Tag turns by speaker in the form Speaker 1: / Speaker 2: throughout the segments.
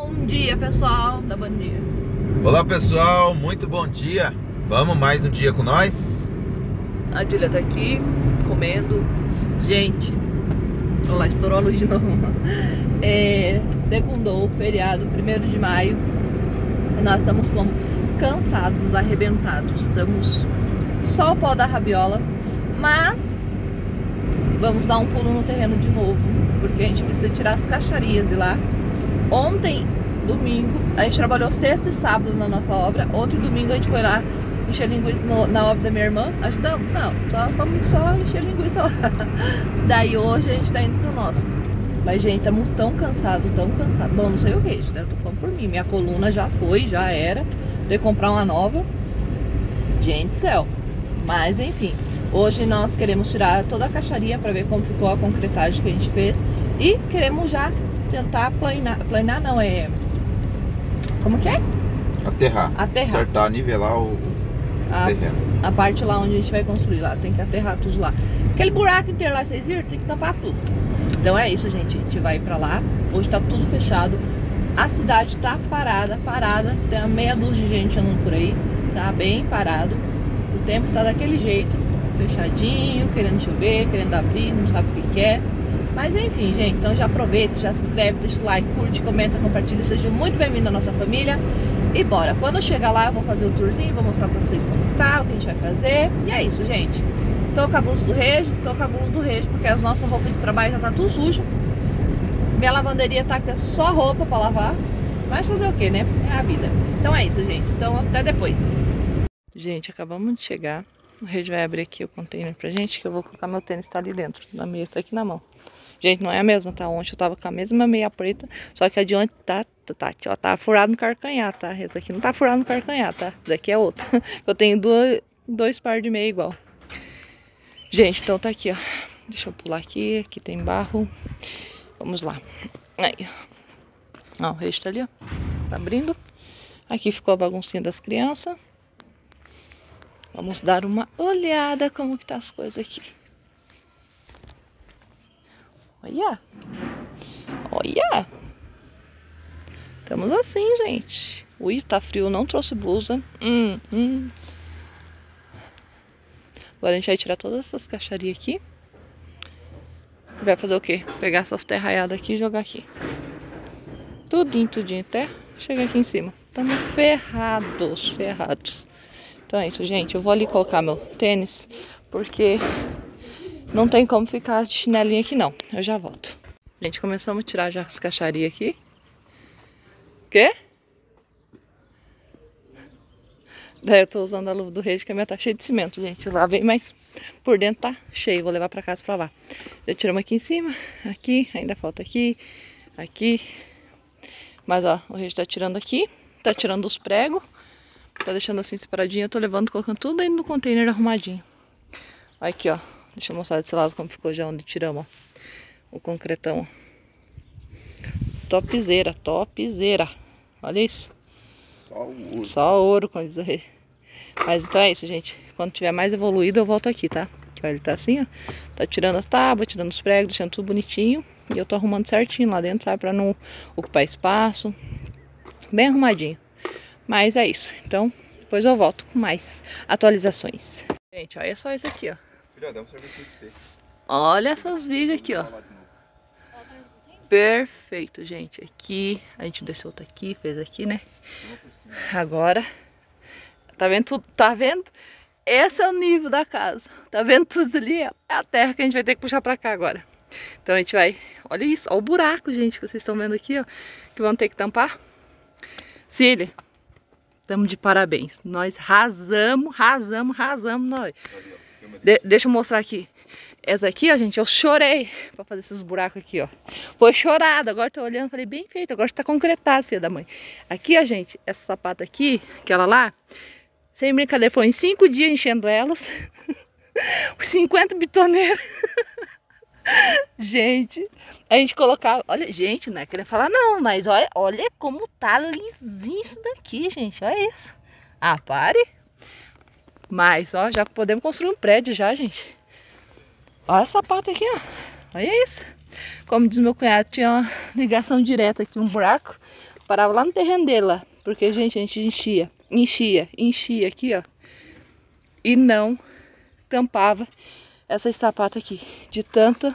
Speaker 1: Bom dia, pessoal da Bom Dia.
Speaker 2: Olá, pessoal, muito bom dia. Vamos mais um dia com nós?
Speaker 1: A Júlia tá aqui comendo. Gente, olha lá, estourou a luz de novo. Segundou, feriado, 1º de maio. Nós estamos como cansados, arrebentados. Estamos só o pó da rabiola, mas vamos dar um pulo no terreno de novo, porque a gente precisa tirar as caixarias de lá. Ontem, domingo, a gente trabalhou sexta e sábado na nossa obra. Ontem, domingo, a gente foi lá encher linguiça na obra da minha irmã. Ajudamos? Não, vamos só encher linguiça lá. Daí hoje a gente tá indo pro nosso. Mas, gente, estamos tão cansados, tão cansados. Bom, não sei o que, né? Eu tô falando por mim. Minha coluna já foi, já era. De comprar uma nova. Gente do céu. Mas, enfim. Hoje nós queremos tirar toda a caixaria para ver como ficou a concretagem que a gente fez. E queremos já tentar planear não, como que é?
Speaker 2: Aterrar. Acertar, nivelar o terreno. A
Speaker 1: parte lá onde a gente vai construir lá, tem que aterrar tudo lá. Aquele buraco inteiro lá, vocês viram? Tem que tampar tudo. Então é isso, gente, a gente vai pra lá. Hoje tá tudo fechado. A cidade tá parada. Tem uma meia dúzia de gente andando por aí. Tá bem parado. O tempo tá daquele jeito, fechadinho, querendo chover, querendo abrir, não sabe o que quer. Mas enfim, gente, então já aproveita, já se inscreve, deixa o like, curte, comenta, compartilha. Seja muito bem-vindo à nossa família. E bora, quando eu chegar lá eu vou fazer o tourzinho, vou mostrar pra vocês como tá, o que a gente vai fazer. E é isso, gente. Tô com a blusa do Regi, porque as nossas roupas de trabalho já tá tudo suja. Minha lavanderia tá com só roupa pra lavar. Mas fazer o que, né? É a vida. Então é isso, gente. Então até depois. Gente, acabamos de chegar. O Regi vai abrir aqui o container pra gente, que eu vou colocar meu tênis, tá ali dentro. A meia tá aqui na mão. Gente, não é a mesma, tá? Ontem eu tava com a mesma meia preta, só que a de ontem tá furado no carcanhar, tá? Essa daqui não tá furado no carcanhar, tá? Essa daqui é outra. Eu tenho dois pares de meia igual. Gente, então tá aqui, ó. Deixa eu pular aqui, aqui tem barro. Vamos lá. Aí. Ó, o resto tá ali, ó. Tá abrindo. Aqui ficou a baguncinha das crianças. Vamos dar uma olhada como que tá as coisas aqui. Olha. Olha. Estamos assim, gente. Ui, tá frio, não trouxe blusa. Agora a gente vai tirar todas essas caixarias aqui. Vai fazer o quê? Pegar essas terraiadas aqui e jogar aqui. Tudinho, até chegar aqui em cima. Estamos ferrados. Então é isso, gente. Eu vou ali colocar meu tênis, porque não tem como ficar de chinelinha aqui, não. Eu já volto. Gente, começamos a tirar já as caixarias aqui. Quê? Daí eu tô usando a luva do Regi, que a minha tá cheia de cimento, gente. Eu lavei, mas por dentro tá cheio. Vou levar pra casa pra lavar. Já tiramos aqui em cima, aqui, ainda falta aqui, aqui. Mas ó, o Regi tá tirando aqui, tá tirando os pregos. Tá deixando assim separadinho, eu tô levando, colocando tudo dentro do container arrumadinho. Aqui, ó. Deixa eu mostrar desse lado como ficou já onde tiramos, ó. O concretão. Topzera. Olha isso. Só ouro, como diz o Rei. Mas então é isso, gente. Quando tiver mais evoluído, eu volto aqui, tá? Ele tá assim, ó. Tá tirando as tábuas, tirando os pregos, deixando tudo bonitinho. E eu tô arrumando certinho lá dentro, sabe? Pra não ocupar espaço. Bem arrumadinho. Mas é isso. Então, depois eu volto com mais atualizações. Gente, olha só isso aqui, ó.
Speaker 2: Dá um serviço pra você.
Speaker 1: Olha essas vigas aqui, ó. Perfeito, gente. Aqui, a gente desceu outra aqui, fez aqui, né? Agora, tá vendo tudo? Tá vendo? Esse é o nível da casa. Tá vendo tudo ali? É a terra que a gente vai ter que puxar pra cá agora. Então a gente vai... Olha isso, olha o buraco, gente, que vocês estão vendo aqui, ó. Que vão ter que tampar. Cília, estamos de parabéns. Nós arrasamos nós. Deixa eu mostrar aqui. Essa aqui, ó, gente, eu chorei pra fazer esses buracos aqui, ó. Foi chorado, agora tô olhando, falei, bem feito, agora tá concretado, filha da mãe. Aqui, ó, gente, essa sapata aqui, aquela lá, sem brincadeira, foi em 5 dias enchendo elas. 50 bitoneiras. Gente, a gente colocava, olha, gente, não é querer falar não, mas olha como tá lisinho isso daqui, gente, olha isso. Ah, pare. Mas, ó, já podemos construir um prédio já, gente. Olha essa pata aqui, ó. Olha isso. Como diz meu cunhado, tinha uma ligação direta aqui, um buraco. Parava lá no terreno dele lá. Porque, gente, a gente enchia aqui, ó. E não tampava essas sapatas aqui. De tanta.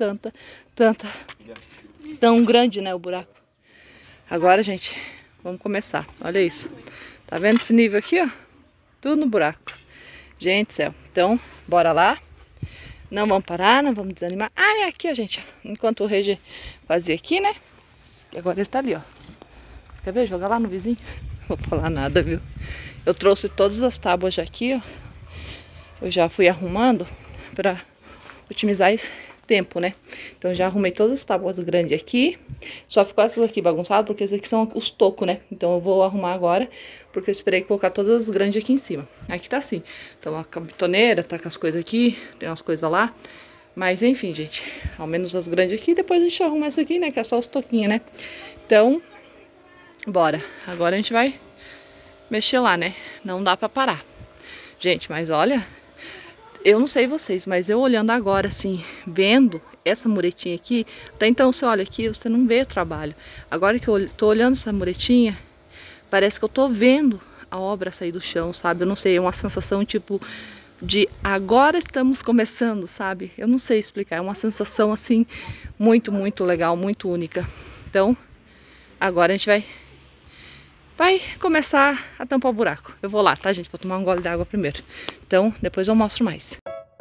Speaker 1: Tão grande, né, o buraco. Agora, gente, vamos começar. Olha isso. Tá vendo esse nível aqui, ó? Tudo no buraco. Gente do céu. Então, bora lá. Não vamos parar, não vamos desanimar. Ah, é aqui, ó, gente. Enquanto o Regi fazia aqui, né? E agora ele tá ali, ó. Quer ver? Jogar lá no vizinho. Não vou falar nada, viu? Eu trouxe todas as tábuas já aqui, ó. Eu já fui arrumando pra otimizar esse tempo, né? Então já arrumei todas as tábuas grandes aqui. Só ficou essas aqui bagunçadas, porque esses aqui são os tocos, né? Então eu vou arrumar agora, porque eu esperei colocar todas as grandes aqui em cima. Aqui tá assim. Então a bitoneira tá com as coisas aqui, tem umas coisas lá. Mas enfim, gente, ao menos as grandes aqui. Depois a gente arruma essa aqui, né? Que é só os toquinhos, né? Então, bora. Agora a gente vai mexer lá, né? Não dá pra parar. Gente, mas olha... Eu não sei vocês, mas eu olhando agora, assim, vendo essa muretinha aqui, até então você olha aqui, você não vê o trabalho. Agora que eu tô olhando essa muretinha, parece que eu tô vendo a obra sair do chão, sabe? Eu não sei, é uma sensação tipo de agora estamos começando, sabe? Eu não sei explicar, é uma sensação assim, muito legal, muito única. Então, agora a gente vai começar a tampar o buraco. Eu vou lá, tá, gente? Vou tomar um gole d'água primeiro. Então, depois eu mostro mais.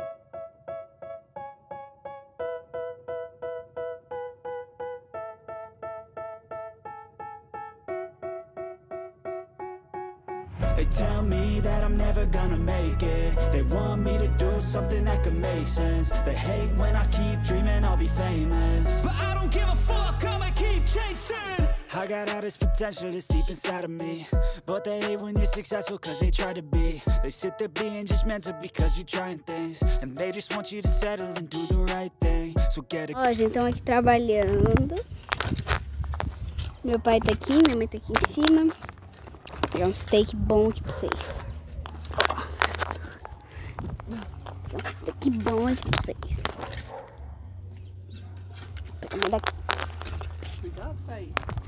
Speaker 3: They tell me that I'm never gonna make it. They want me to do something that could make sense. They hate when I keep dreaming I'll be famous, but I don't give a fuck, I'ma keep chasing. I got all this potential that's deep inside of me, but they hate when you're successful cause they try to be. They sit there being judgmental because you're trying things, and they just want you to settle and do the right thing. So get it.
Speaker 4: Ó, gente, estão aqui trabalhando. Meu pai tá aqui, minha mãe tá aqui em cima. Vou pegar um steak bom aqui pra vocês. Ó. Um steak bom aqui pra vocês. Vou pegar uma daqui.
Speaker 1: Cuidado, pai.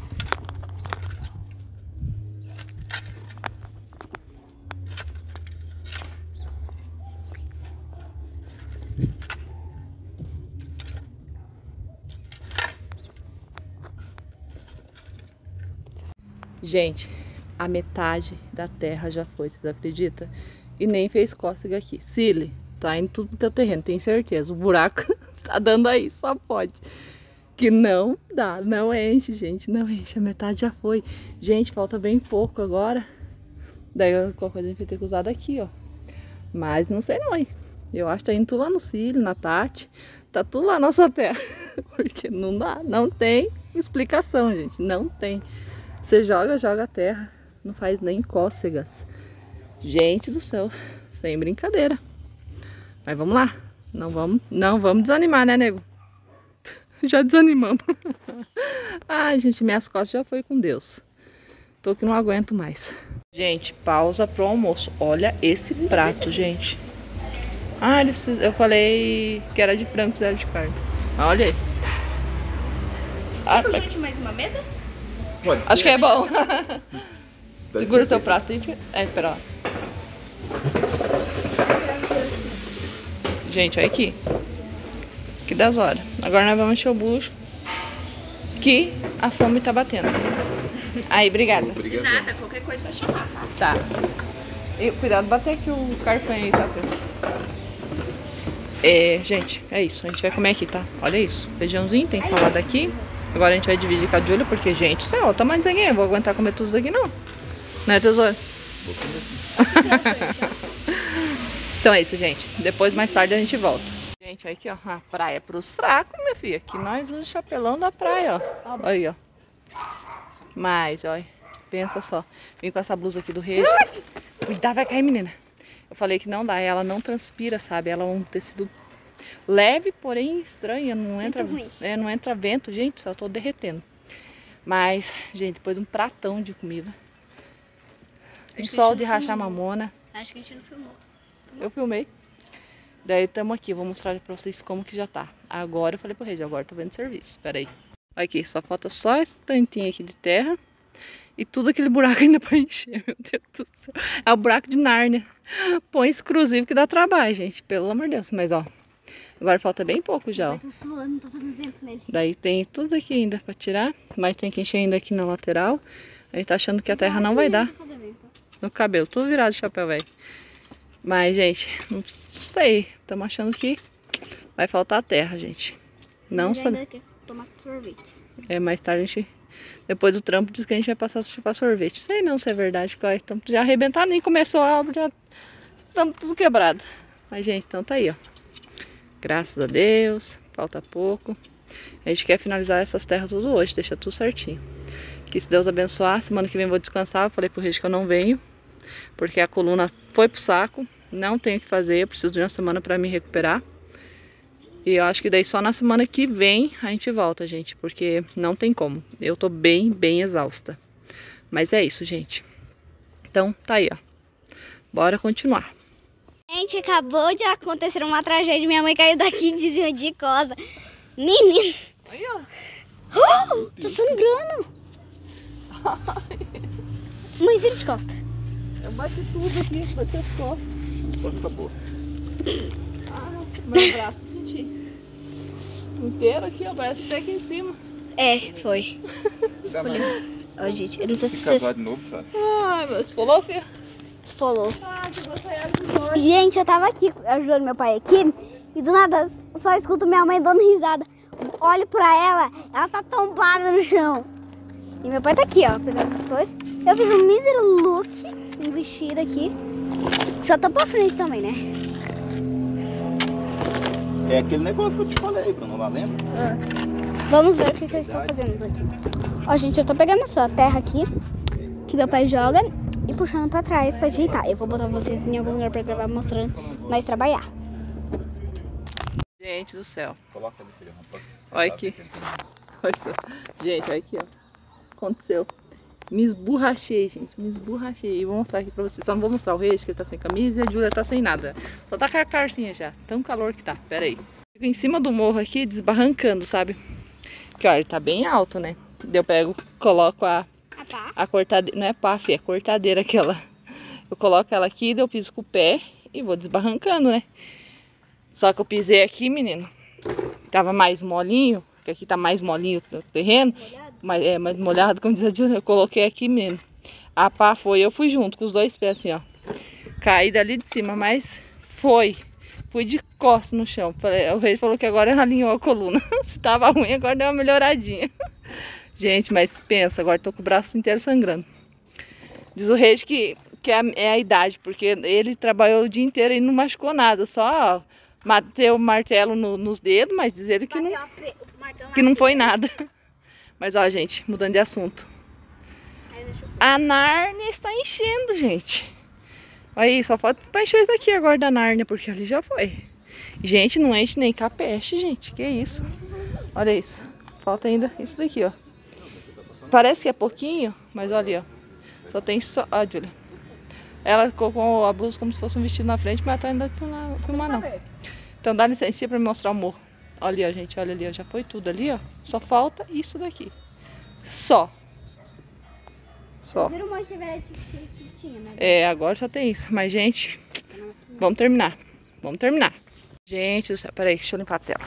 Speaker 1: Gente, a metade da terra já foi, vocês acreditam? E nem fez cócega aqui. Cile, tá indo tudo no teu terreno, tenho certeza. O buraco tá dando aí, só pode. Que não dá, não enche, gente, não enche. A metade já foi. Gente, falta bem pouco agora. Daí qualquer coisa a gente vai ter que usar daqui, ó. Mas não sei não, hein? Eu acho que tá indo tudo lá no Cile, na Tati. Tá tudo lá na nossa terra. Porque não dá, não tem explicação, gente, não tem. Você joga a terra, não faz nem cócegas. Gente do céu, sem brincadeira. Mas vamos lá, não vamos desanimar, né, nego? Já desanimamos. Ai, gente, minhas costas já foi com Deus. Tô que não aguento mais. Gente, pausa pro almoço. Olha esse prato, gente. Ah, eu falei que era de frango, zero de carne. Olha esse.
Speaker 4: Quer que eu junte mais uma mesa?
Speaker 2: Pode ser.
Speaker 1: Acho que é bom.
Speaker 2: Deve
Speaker 1: Segura o
Speaker 2: ser
Speaker 1: seu
Speaker 2: feito.
Speaker 1: prato e... pera lá. Gente, olha aqui. Que das horas. Agora nós vamos encher o bucho. Que a fome tá batendo. Aí, obrigada.
Speaker 4: De nada, qualquer coisa é só chamar,
Speaker 1: Tá.
Speaker 4: tá?
Speaker 1: E cuidado, bater aqui o carcanho aí, tá? Gente, é isso. A gente vai comer aqui, tá? Olha isso. Feijãozinho, tem salada aqui. Agora a gente vai dividir com a Júlia, porque, gente, sei lá, o tamanho disso aqui, eu vou aguentar comer tudo isso aqui, não. Né, tesouro?
Speaker 2: Vou comer assim.
Speaker 1: Então é isso, gente. Depois, mais tarde, a gente volta. Gente, olha aqui, ó. A praia pros fracos, minha filha. Aqui nós usamos o chapelão da praia, ó. Olha aí, ó. Mas, olha. Pensa só. Vim com essa blusa aqui do Regi. Cuidado, vai cair, menina. Eu falei que não dá. Ela não transpira, sabe? Ela é um tecido leve, porém estranha. Não entra, não entra vento. Gente, só tô derretendo. Mas, gente, depois de um pratão de comida. Um sol de rachar mamona.
Speaker 4: Acho que a gente não filmou.
Speaker 1: Eu filmei. Daí estamos aqui, vou mostrar pra vocês como que já tá. Agora eu falei pro Regi, agora tô vendo serviço. Pera aí. Olha aqui, só falta só esse tantinho aqui de terra. E tudo aquele buraco ainda pra encher, meu Deus do céu. É o buraco de Nárnia. Põe exclusivo que dá trabalho, gente. Pelo amor de Deus. Mas, ó, agora falta bem pouco já, ó.
Speaker 4: Eu tô suando, não tô fazendo vento nele.
Speaker 1: Daí tem tudo aqui ainda pra tirar. Mas tem que encher ainda aqui na lateral. A gente tá achando que a terra não vai dar. No cabelo, tudo virado de chapéu, velho. Mas, gente, não sei. Estamos achando que vai faltar terra, gente. Não sabe.
Speaker 4: Tomar sorvete.
Speaker 1: É, mais tarde a gente... Depois do trampo diz que a gente vai passar a chupar sorvete. Sei não se é verdade, que estamos já arrebentando, nem começou a obra, já estamos tudo quebrado. Mas, gente, então tá aí, ó. Graças a Deus, falta pouco. A gente quer finalizar essas terras tudo hoje, deixa tudo certinho. Que se Deus abençoar, semana que vem eu vou descansar. Eu falei pro Regis que eu não venho, porque a coluna foi pro saco. Não tenho o que fazer, eu preciso de uma semana pra me recuperar. E eu acho que daí só na semana que vem a gente volta, gente, porque não tem como. Eu tô bem exausta. Mas é isso, gente. Então, tá aí, ó. Bora continuar.
Speaker 4: Gente, acabou de acontecer uma tragédia. Minha mãe caiu daqui e desviou de costa. Menino.
Speaker 1: Aí, ó.
Speaker 4: Oh, tô sangrando. Mãe, vira de costa.
Speaker 1: Eu bati tudo aqui, bati as costas.
Speaker 2: Costa boa.
Speaker 1: Meu braço, senti. Inteiro aqui, ó, parece até aqui em cima.
Speaker 4: É, foi. Ó, gente, eu não sei se vocês...
Speaker 2: Casar de novo, sabe?
Speaker 1: Ai, meu, você falou, filho?
Speaker 4: falou.
Speaker 1: Ah, que você era dos dois.
Speaker 4: Gente, eu tava aqui ajudando meu pai aqui e do nada só escuto minha mãe dando risada. Olho pra ela tá tombada no chão. E meu pai tá aqui, ó, pegando as coisas. Eu fiz um mísero look, um vestido aqui. Só tô pra frente também, né?
Speaker 2: É aquele negócio que eu te falei, Bruno, lá lembra?
Speaker 4: Vamos ver o que eles estão fazendo aqui. Ó, gente, eu tô pegando essa terra aqui, que meu pai joga, e puxando pra trás pra ajeitar. Eu vou botar vocês em algum lugar pra gravar mostrando nós trabalhar.
Speaker 1: Gente do céu.
Speaker 2: Coloca ali, filho.
Speaker 1: Olha aqui. Olha só. Gente, olha aqui, ó. Aconteceu. Me esborrachei, gente. Me esborrachei. E vou mostrar aqui pra vocês. Só não vou mostrar o Regis, que ele tá sem camisa, e a Júlia tá sem nada. Só tá com a carcinha já. Tão calor que tá. Pera aí. Fico em cima do morro aqui, desbarrancando, sabe? Porque, ó, ele tá bem alto, né? Daí eu pego, coloco a cortadeira. Não é pá, é cortadeira aquela. Eu coloco ela aqui, daí eu piso com o pé e vou desbarrancando, né? Só que eu pisei aqui, menino. Tava mais molinho, que aqui tá mais molinho o terreno. Mais molhado, como diz a Júlia. Eu coloquei aqui, menino. A pá foi, eu fui junto com os dois pés assim, ó. Caí dali de cima, mas foi. Fui de costas no chão. O Rei falou que agora alinhou a coluna. Se tava ruim, agora deu uma melhoradinha. Gente, mas pensa, agora tô com o braço inteiro sangrando. Diz o Rei que é a idade, porque ele trabalhou o dia inteiro e não machucou nada. Só bateu o martelo nos dedos, mas diz ele que não foi nada. Mas ó, gente, mudando de assunto. A Nárnia está enchendo, gente. Olha aí, só falta encher isso aqui agora da Nárnia, porque ali já foi. Gente, não enche nem capeche, gente. Que isso? Olha isso. Falta ainda isso daqui, ó. Parece que é pouquinho, mas olha ali, ó. Só tem só... Ó, Júlia. Ela colocou a blusa como se fosse um vestido na frente, mas ela tá indo filmar não. Então dá licença pra me mostrar o morro. Olha ali, ó, gente. Olha ali, ó. Já foi tudo ali, ó. Só falta isso daqui. Só. É, agora só tem isso. Mas, gente, vamos terminar. Vamos terminar. Gente do céu, peraí, deixa eu limpar a tela.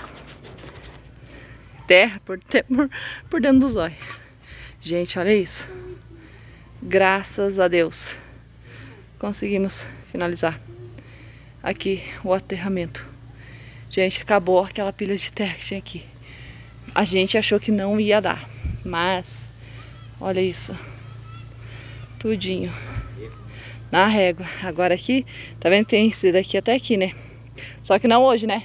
Speaker 1: Terra por dentro dos olhos. Gente, olha isso. Graças a Deus conseguimos finalizar aqui o aterramento. Gente, acabou aquela pilha de terra que tinha aqui. A gente achou que não ia dar, mas olha isso. Tudinho na régua. Agora aqui, tá vendo que tem esse daqui até aqui, né? Só que não hoje, né?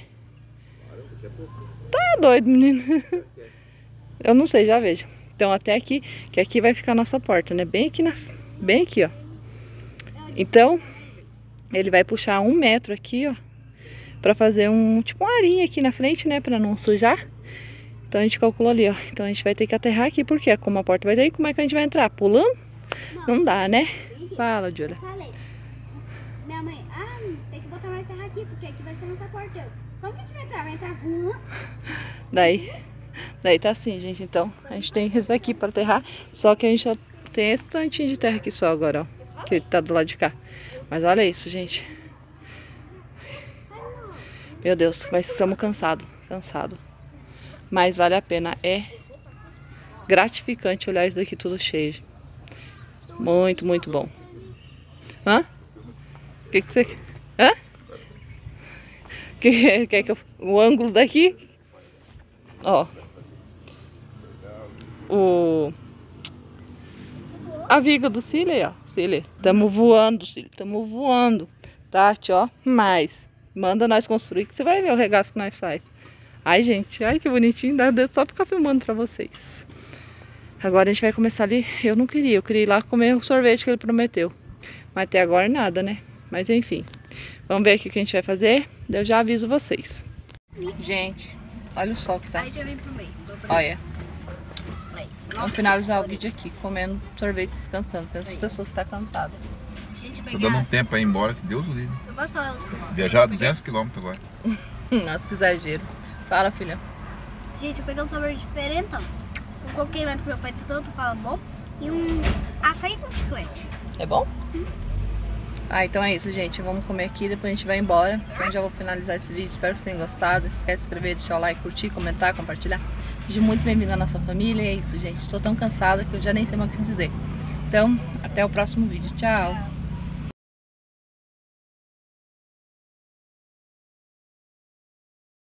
Speaker 1: Tá doido, menino. Eu não sei, já vejo. Então até aqui, que aqui vai ficar a nossa porta, né? Bem aqui, ó. Então, ele vai puxar 1 metro aqui, ó. Pra fazer tipo uma arinha aqui na frente, né? Pra não sujar. Então a gente calculou ali, ó. Então a gente vai ter que aterrar aqui, porque como a porta vai daí, como é que a gente vai entrar? Pulando? Não dá, né? Fala, Júlia.
Speaker 4: Minha mãe, tem que botar mais terra aqui, porque aqui vai ser nossa porta. Como que a gente vai entrar? Vai entrar voando?
Speaker 1: Daí tá assim, gente. Então, a gente tem isso aqui pra aterrar. Só que a gente tem esse tantinho de terra aqui só agora, ó. Que tá do lado de cá. Mas olha isso, gente. Meu Deus, mas estamos cansados. Mas vale a pena. É gratificante olhar isso daqui tudo cheio. Muito, muito bom. Hã? O que você... Hã? Quer que eu... O ângulo daqui? Ó. A viga do Cílio aí, ó. Cílio, tamo voando, Cílio. Tamo voando. Tati, ó. Mas manda nós construir que você vai ver o regaço que nós faz. Ai, gente. Ai, que bonitinho. Dá só ficar filmando pra vocês. Agora a gente vai começar ali. Eu não queria. Eu queria ir lá comer o sorvete que ele prometeu. Mas até agora nada, né? Mas enfim. Vamos ver aqui o que a gente vai fazer. Eu já aviso vocês. Gente, olha o sol que tá.
Speaker 4: Aí já vem pro meio.
Speaker 1: Olha. Vamos finalizar o vídeo aqui, comendo sorvete, descansando. Pensa as pessoas que estão cansadas.
Speaker 4: Gente,
Speaker 2: Tô dando um tempo pra ir embora, que Deus o livre.
Speaker 4: Eu posso falar outro?
Speaker 2: Viajar 200 km agora.
Speaker 1: Nossa, que exagero. Fala, filha.
Speaker 4: Gente, eu peguei um sabor diferente, ó. Eu coloquei mais que meu pai tanto fala bom. E um açaí com chiclete.
Speaker 1: É bom? Ah, então é isso, gente. Vamos comer aqui, depois a gente vai embora. Então já vou finalizar esse vídeo. Espero que vocês tenham gostado. Não esquece de se inscrever, deixar o like, curtir, comentar, compartilhar. Seja muito bem-vindo à nossa família. E é isso, gente. Estou tão cansada que eu já nem sei mais o que dizer. Então, até o próximo vídeo. Tchau!